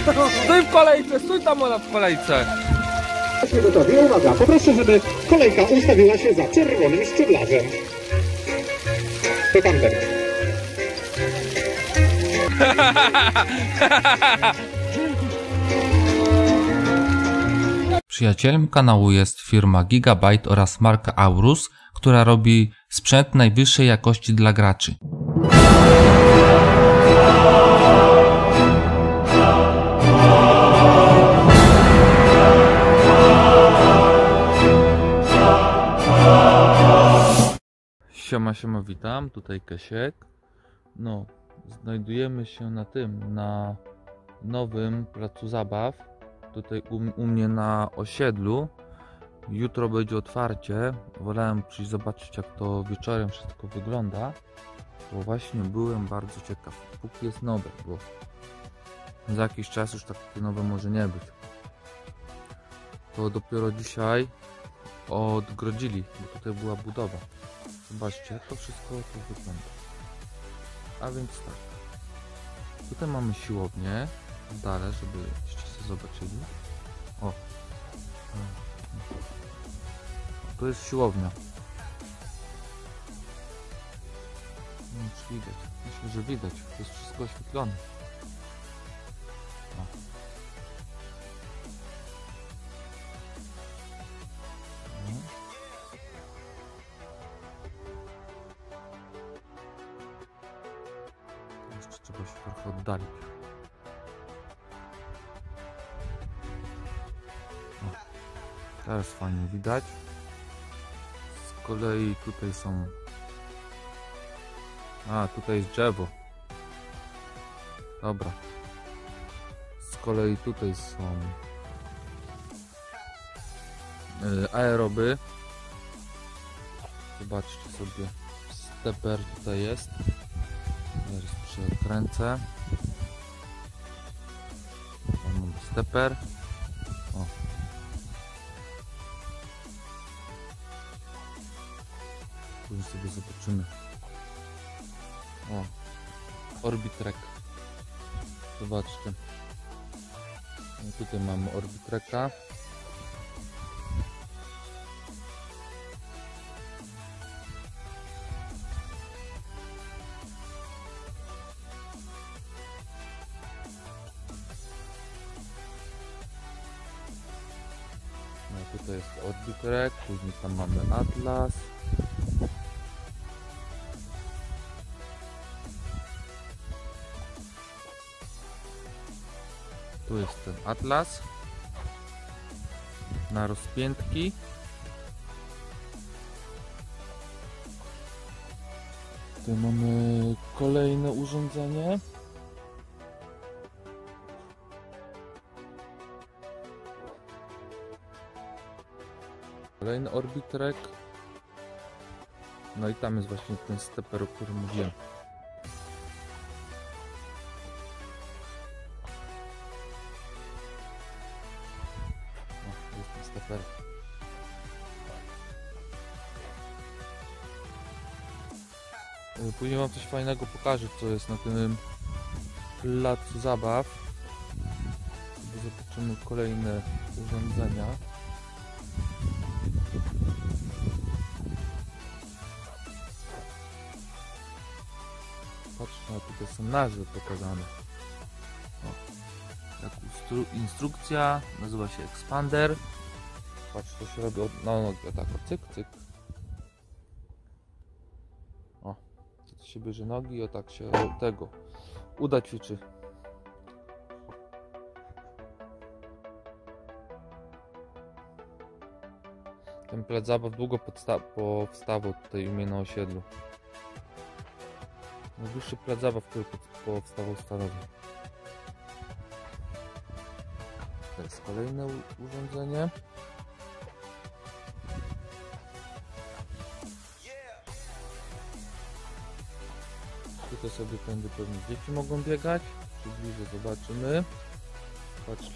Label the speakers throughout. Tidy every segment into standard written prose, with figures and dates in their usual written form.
Speaker 1: Stój w kolejce, stój tam Ola w kolejce.
Speaker 2: Jesteśmy gotowi. Uwaga, poproszę, żeby kolejka ustawiła się za czerwonym szczublarzem. To tamten.
Speaker 3: Przyjacielem kanału jest firma Gigabyte oraz marka Aorus, która robi sprzęt najwyższej jakości dla graczy. Siema, witam, tutaj Kesiek. No, znajdujemy się na nowym placu zabaw, tutaj u mnie na osiedlu. Jutro będzie otwarcie, wolałem przyjść zobaczyć, jak to wieczorem wszystko wygląda, bo właśnie byłem bardzo ciekaw, póki jest nowe, bo za jakiś czas już takie nowe może nie być. To dopiero dzisiaj odgrodzili, bo tutaj była budowa. Zobaczcie, jak to wszystko tu wygląda. A więc tak, tutaj mamy siłownię w dole, żebyście sobie zobaczyli. O, to jest siłownia. Nie wiem, czy widać. Myślę, że widać. To jest wszystko oświetlone. O. Jeszcze trzeba się trochę oddalić. O. Teraz fajnie widać. Z kolei tutaj są... A, tutaj jest drzewo. Dobra. Z kolei tutaj są aeroby. Zobaczcie sobie, steper tutaj jest. Zaraz przekręcę. Tam mamy steper. O. Później sobie zobaczymy. O, Orbitrek. Zobaczcie. No, tutaj mamy Orbitreka. No, tutaj jest Orbitrek, później tam mamy Atlas. Tu jest ten Atlas na rozpiętki. Tu mamy kolejne urządzenie. Kolejny Orbitrek. No i tam jest właśnie ten steper, o którym mówiłem. Steper. Później wam coś fajnego pokażę, co jest na tym placu zabaw. Zobaczymy kolejne urządzenia. Patrzcie, no tutaj są nazwy pokazane. O, jak instrukcja, nazywa się Expander. Patrz, to się robi od nogi, tak, o cyk, cyk. O, to się bierze nogi i o tak się od tego uda ćwiczy. Ten plac zabaw długo powstawał tutaj u mnie na osiedlu. Najdłuższy plac zabaw, który powstawał w Stanowie. To jest kolejne urządzenie. Tutaj sobie tędy pewnie dzieci mogą biegać. Przybliżę, zobaczymy. Patrzcie.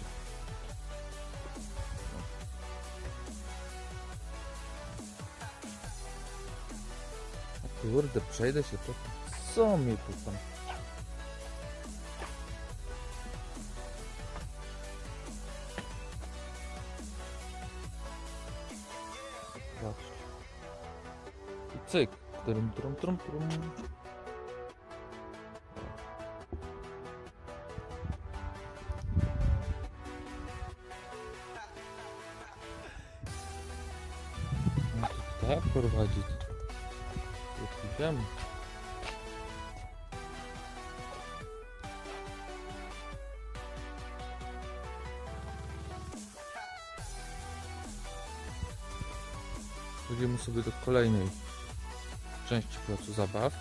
Speaker 3: O kurde, przejdę się trochę. Co mi tu tam? cyk. Trum, trum, trum, trum. No to tak prowadzić. Tu idziemy. Przejdziemy sobie do kolejnej części placu zabaw.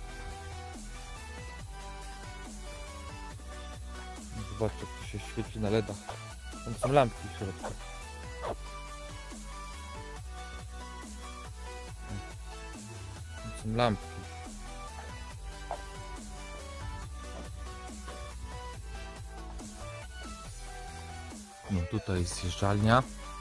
Speaker 3: Zobaczcie, jak to się świeci na LEDach. Tam są lampki w środku. Tam są lampki. No tutaj jest zjeżdżalnia.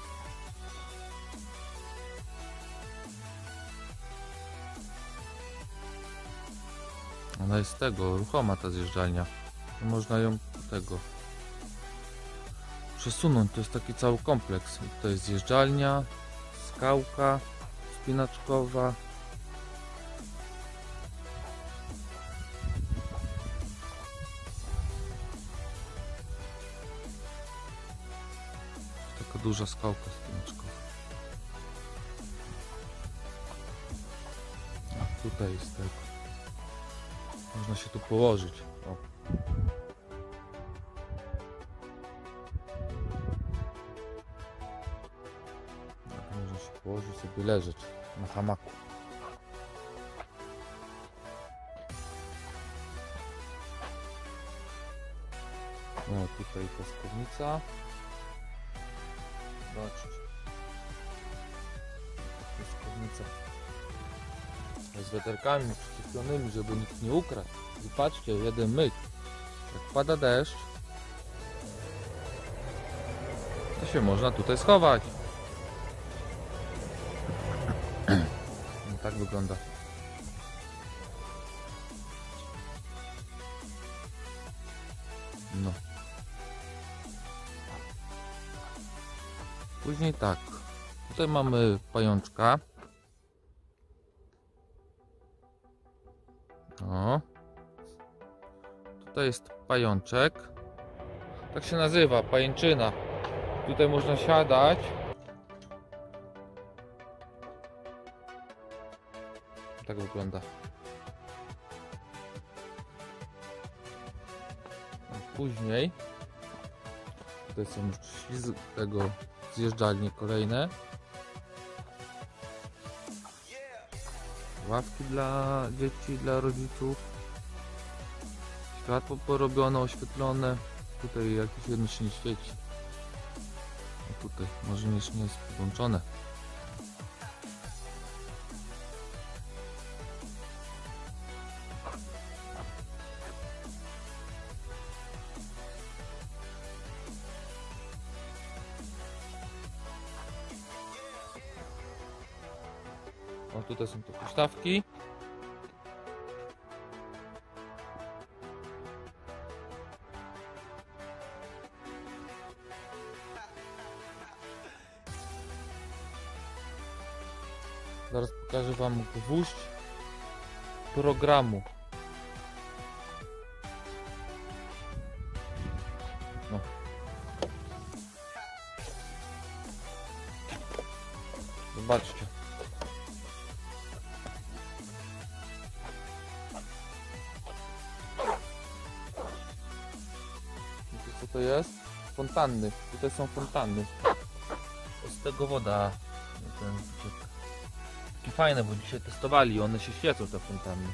Speaker 3: Ona jest tego, ruchoma ta zjeżdżalnia. Można ją tego przesunąć. To jest taki cały kompleks. To jest zjeżdżalnia, skałka wspinaczkowa. Taka duża skałka wspinaczkowa. A tutaj jest tego. Można się tu położyć. O. Można się położyć, sobie leżeć na hamaku. No tutaj piaskownica. Zobaczcie. Piaskownica. Z weterkami przyczepionymi, żeby nikt nie ukradł. I patrzcie, jeden myk. Jak pada deszcz, to się można tutaj schować. No, tak wygląda. No. Później tak. Tutaj mamy pajączka. O. Tutaj jest pajączek. Tak się nazywa, pajęczyna. Tutaj można siadać. Tak wygląda. Później tutaj są już tego zjeżdżalnie kolejne. Ławki dla dzieci, dla rodziców. Światło porobione, oświetlone. Tutaj jakieś jedno się nie świeci. A tutaj może nie jest podłączone. O, tutaj są te postawki. Zaraz pokażę wam gwóźdź programu. No. Zobaczcie. Wiecie, co to jest? Fontanny. Tutaj są fontanny. Z tego woda wycieka. Takie fajne, bo dzisiaj testowali, one się świecą, te fontanny.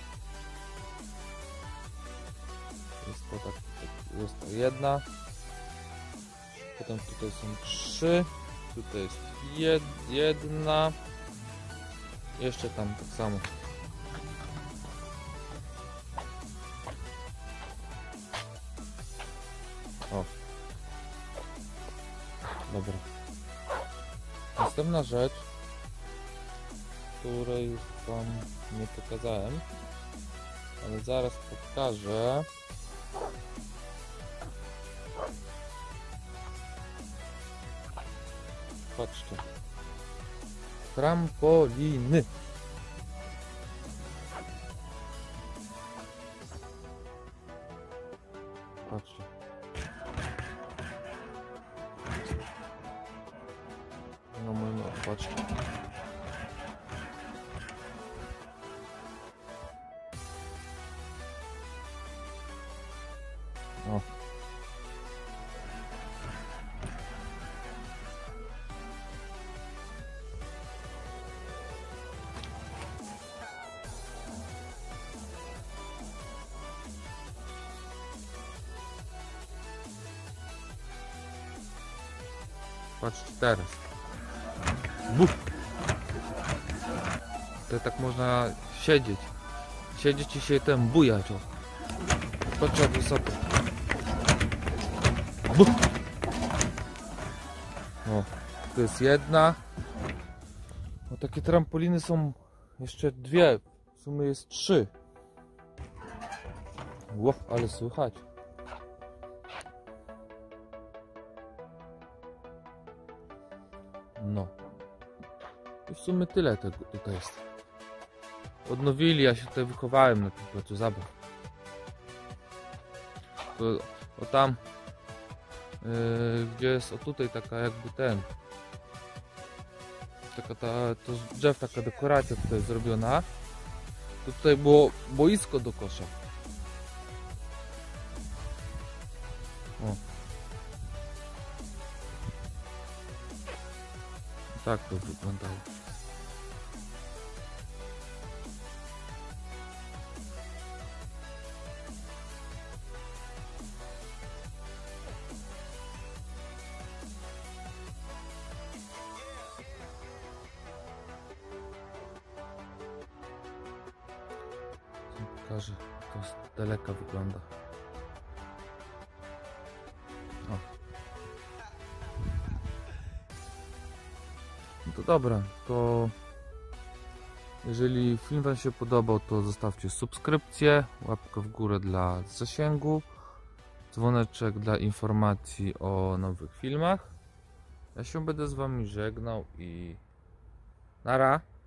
Speaker 3: Jest to tak, jest to jedna. Potem tutaj są trzy. Tutaj jest jedna. Jeszcze tam tak samo. O. Dobra. Następna rzecz, której wam nie pokazałem, ale zaraz pokażę. Patrzcie. Trampoliny. Patrz. O. Patrzcie teraz. Buf! To tak można siedzieć. Siedzieć i się ten bujać. O. Patrzcie jak wysoko. Buf! O, to jest jedna. O, takie trampoliny są jeszcze dwie. W sumie jest 3. Ło, ale słychać. No. I w sumie tyle tego tutaj jest. Odnowili, ja się tutaj wychowałem na tym placu zabaw. To, o tam, gdzie jest, o tutaj taka jakby ten, taka to z drzew taka dekoracja tutaj zrobiona. To tutaj było boisko do kosza. O. Tak to wyglądało. Pokażę, to z daleka wygląda. O. No to dobra, to jeżeli film Wam się podobał, to zostawcie subskrypcję, łapkę w górę dla zasięgu, dzwoneczek dla informacji o nowych filmach. Ja się będę z Wami żegnał i nara.